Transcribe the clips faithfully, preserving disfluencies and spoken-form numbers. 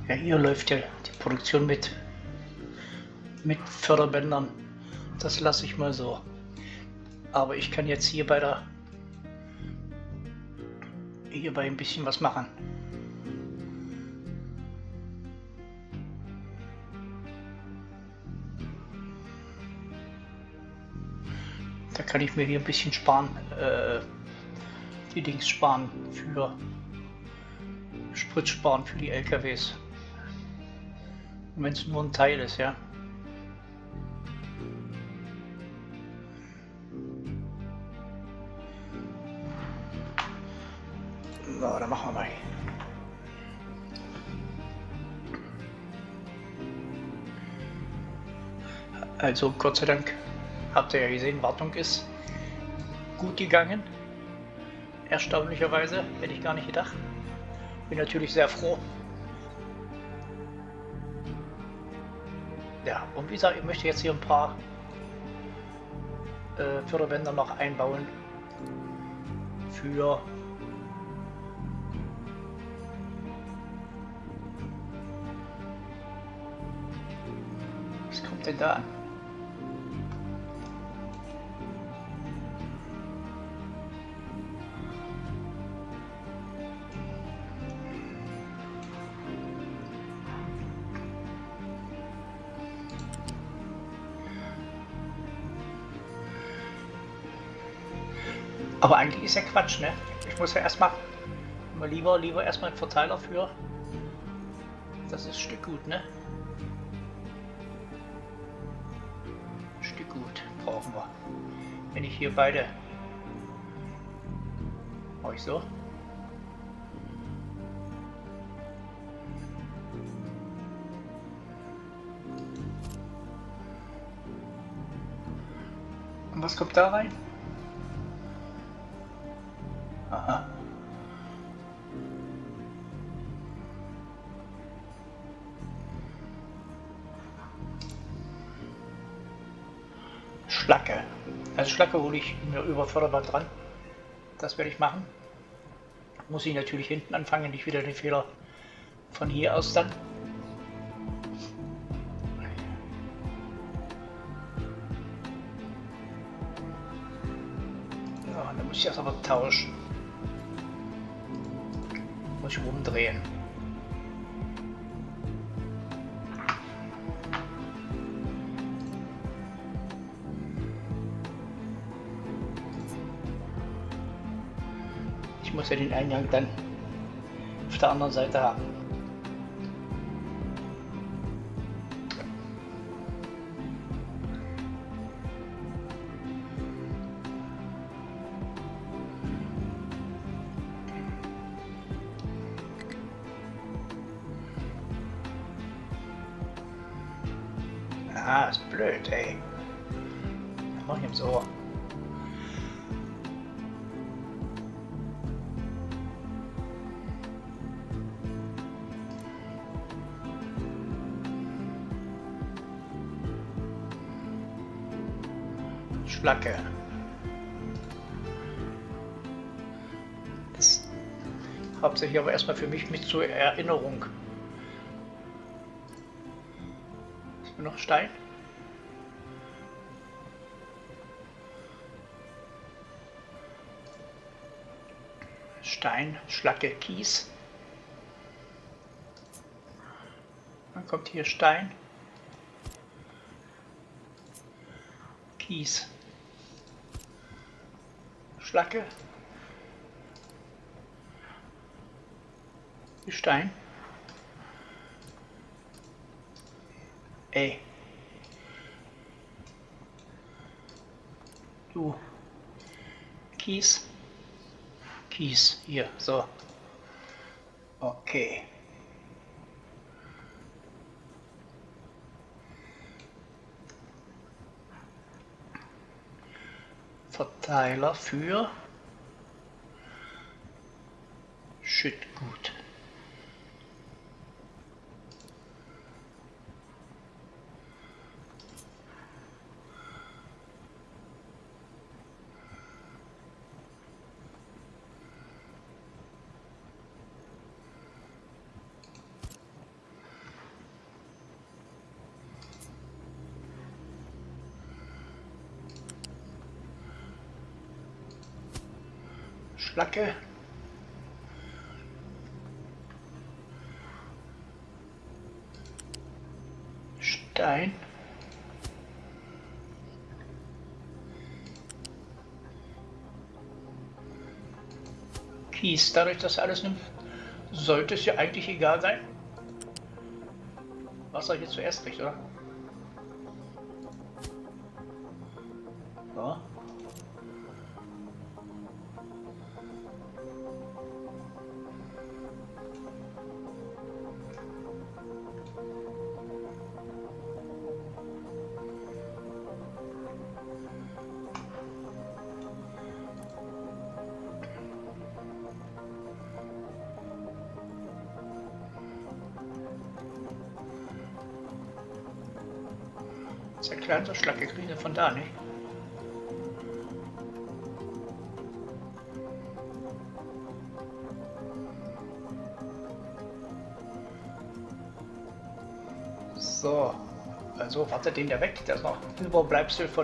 Ja, hier läuft ja die Produktion mit, mit Förderbändern. Das lasse ich mal so. Aber ich kann jetzt hier bei der hierbei ein bisschen was machen. Da kann ich mir hier ein bisschen sparen, äh, die Dings sparen für Sprit sparen für die L K Ws. Wenn es nur ein Teil ist, ja. So, dann machen wir mal. Also Gott sei Dank habt ihr ja gesehen, Wartung ist gut gegangen. Erstaunlicherweise, hätte ich gar nicht gedacht. Bin natürlich sehr froh. Ja, und wie gesagt, ich möchte jetzt hier ein paar äh, Förderbänder noch einbauen für was kommt denn da an? Aber eigentlich ist ja Quatsch, ne? Ich muss ja erstmal mal lieber, lieber erstmal einen Verteiler für das ist Stück gut, ne? Stück gut brauchen wir. Wenn ich hier beide mache ich so. Und was kommt da rein? Aha. Schlacke. Also Schlacke hole ich mir über Förderband dran. Das werde ich machen. Muss ich natürlich hinten anfangen, nicht wieder den Fehler von hier aus dann. Ja, dann muss ich das aber tauschen. Muss ich umdrehen. Ich muss ja den Eingang dann auf der anderen Seite haben. Ah, ist blöd, ey. Was mach ich ihm so? Schlacke. Das hauptsächlich aber erstmal für mich mit zur Erinnerung. Ist mir noch Stein? Stein, Schlacke, Kies. Dann kommt hier Stein, Kies, Schlacke, Stein. Ey. Du. Kies. Kies. Hier. So. Okay. Verteiler für Schüttgut. Schlacke. Stein. Kies. Dadurch, dass er alles nimmt, sollte es ja eigentlich egal sein. Was er hier zuerst kriegt, oder? So. Der kleine Schlacke kriegen wir von da nicht. So, also wartet den der weg, der ist noch ein Überbleibsel von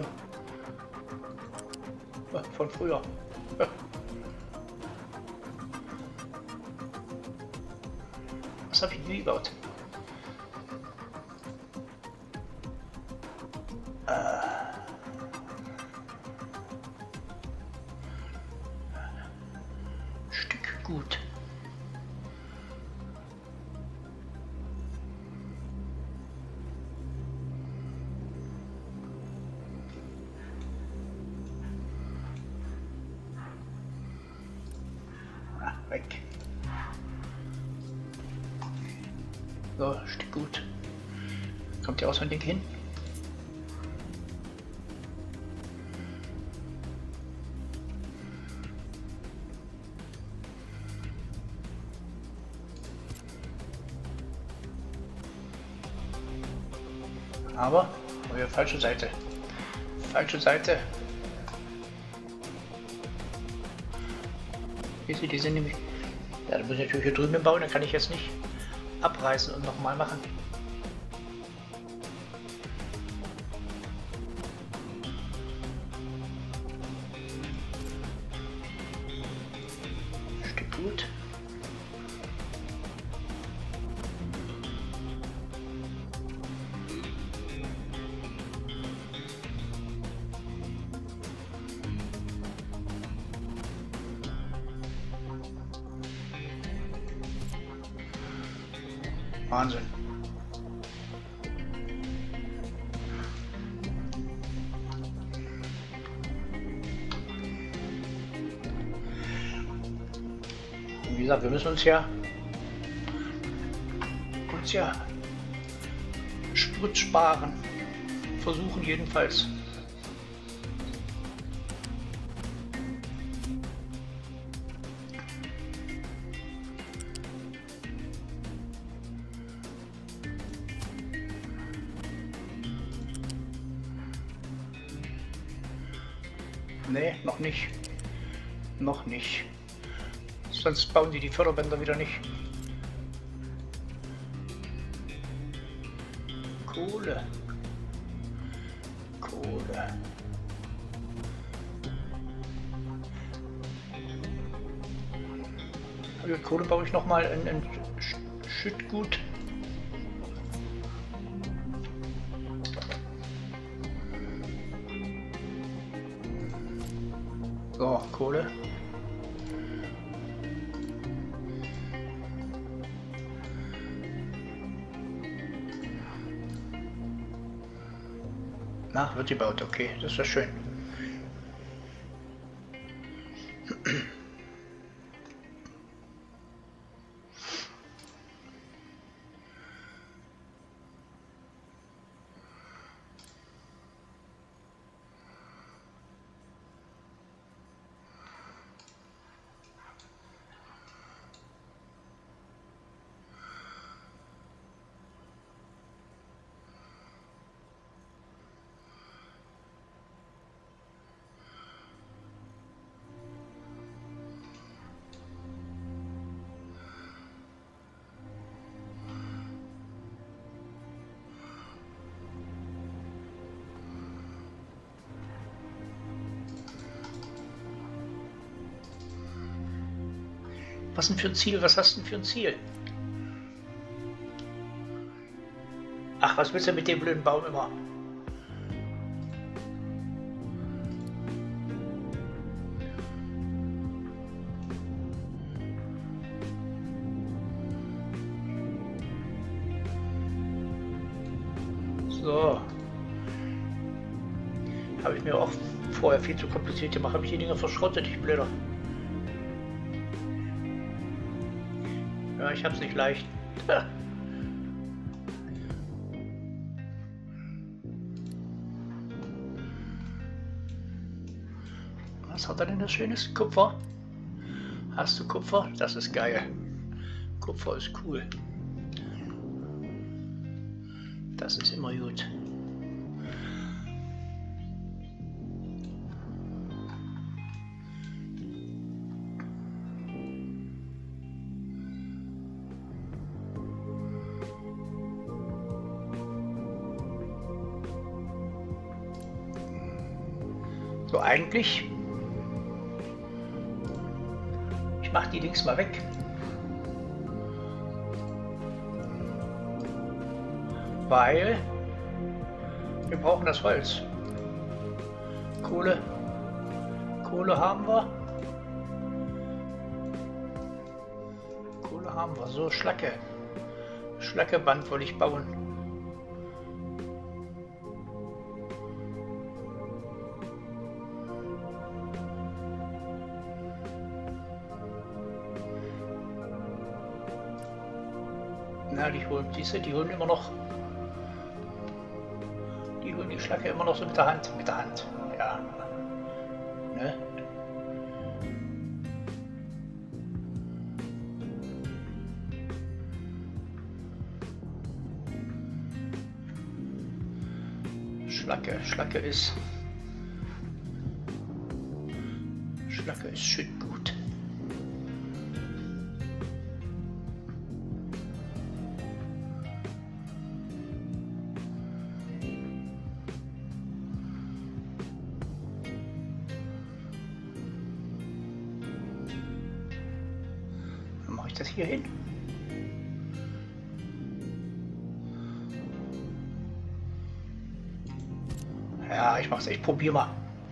von früher. Was habe ich nie gebaut? Stück gut. Ah, weg. So, Stück gut. Kommt ja auch so ein Ding hin. Aber, oh ja, falsche Seite. Falsche Seite. Hier sind die sind nämlich. Ja, da muss ich natürlich hier drüben bauen, dann kann ich jetzt nicht abreißen und nochmal machen. Stück gut. Wahnsinn. Wie gesagt, wir müssen uns ja uns ja Sprit sparen. Versuchen jedenfalls. Nee, noch nicht. Noch nicht. Sonst bauen die die Förderbänder wieder nicht. Kohle. Kohle. Also Kohle baue ich noch mal in, in Schüttgut. So, Kohle. Na, wird gebaut, okay, das ist ja schön. Was denn für ein Ziel? Was hast du denn für ein Ziel? Ach, was willst du mit dem blöden Baum immer? So. Habe ich mir auch vorher viel zu kompliziert gemacht. Habe ich die Dinger verschrottet, ich blöder. Ja, ich hab's nicht leicht. Ja. Was hat er denn das Schönes? Kupfer? Hast du Kupfer? Das ist geil. Kupfer ist cool. Das ist immer gut. So, eigentlich. Ich mache die Dings mal weg. Weil wir brauchen das Holz. Kohle. Kohle haben wir. Kohle haben wir. So, Schlacke. Schlackeband wollte ich bauen. Na, die holen, diese, die holen immer noch, die holen die Schlacke immer noch so mit der Hand, mit der Hand, ja, ne? Schlacke, Schlacke ist, Schlacke ist schön gut. Das hier hin. Ja, ich mach's, ich probier mal.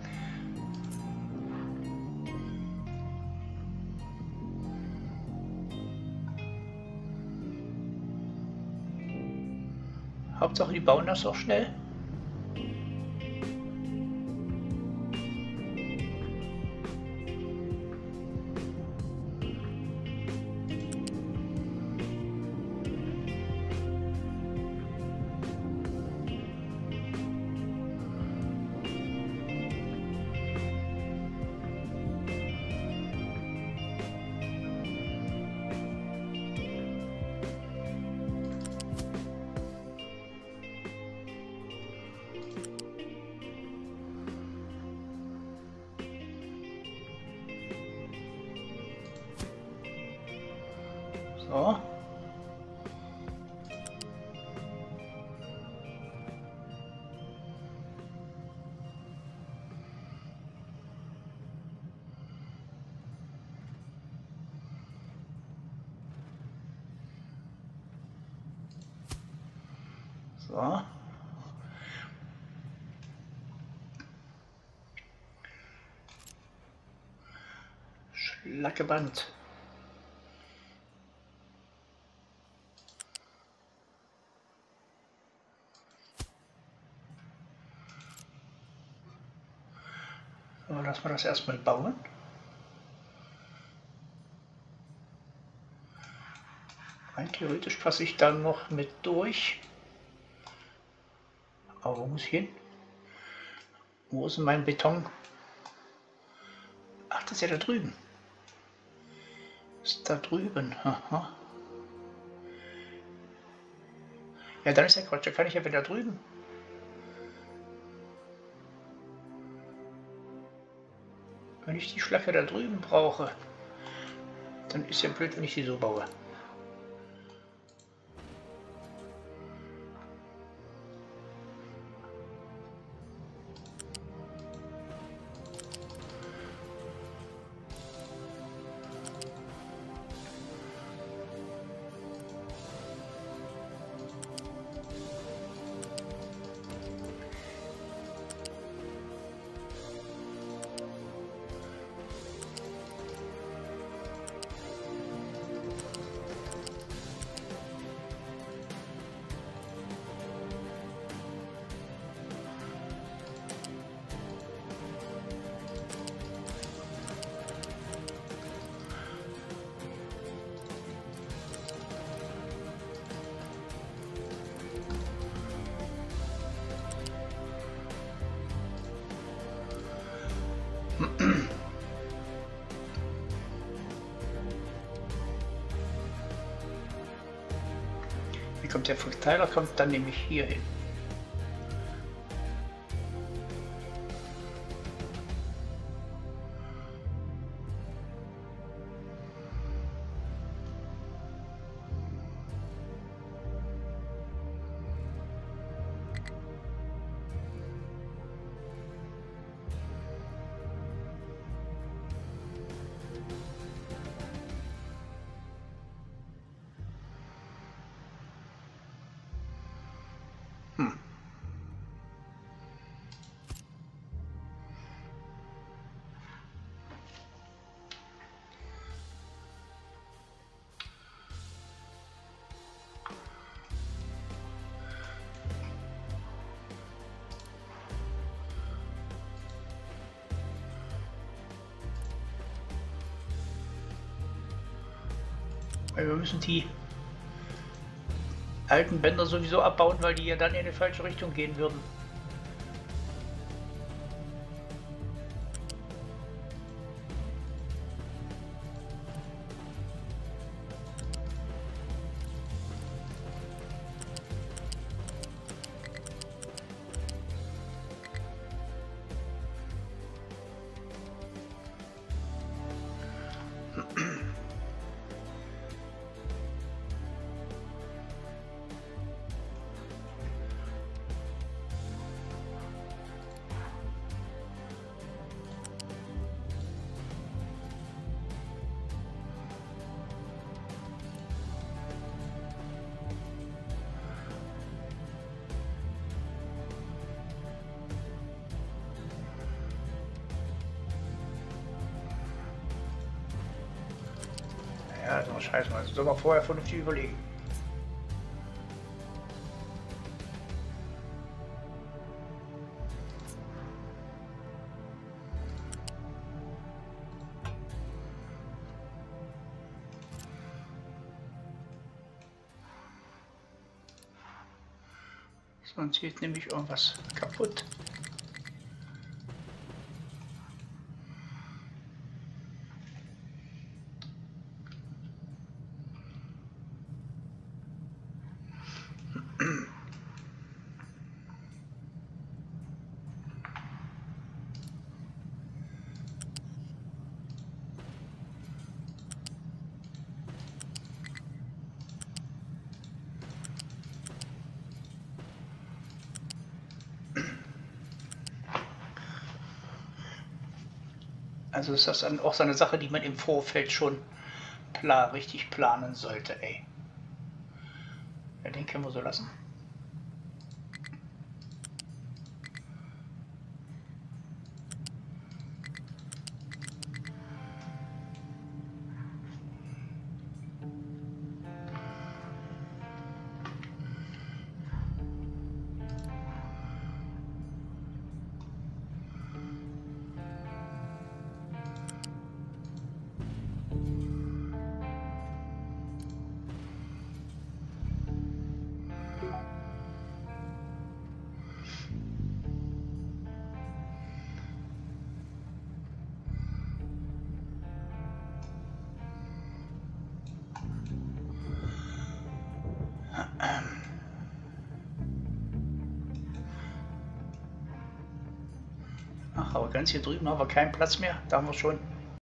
Hauptsache, die bauen das auch schnell. So. So. Schlackeband. So, lassen wir das erstmal bauen. Rein theoretisch passe ich dann noch mit durch. Aber wo muss ich hin? Wo ist denn mein Beton? Ach, das ist ja da drüben. Ist da drüben. Aha. Ja, dann ist ja Quatsch. Da kann ich ja wieder drüben. Wenn ich die Schlacke da drüben brauche, dann ist ja blöd, wenn ich sie so baue. Wie kommt der Verteiler? Kommt dann nämlich hier hin. Weil wir müssen die alten Bänder sowieso abbauen, weil die ja dann in eine falsche Richtung gehen würden. Ja, so scheiße, das soll man vorher vernünftig überlegen. Sonst geht nämlich irgendwas kaputt. Also ist das dann auch so eine Sache, die man im Vorfeld schon plan, richtig planen sollte, ey. Ja, den können wir so lassen. Ach, aber ganz hier drüben haben wir keinen Platz mehr. Da haben wir schon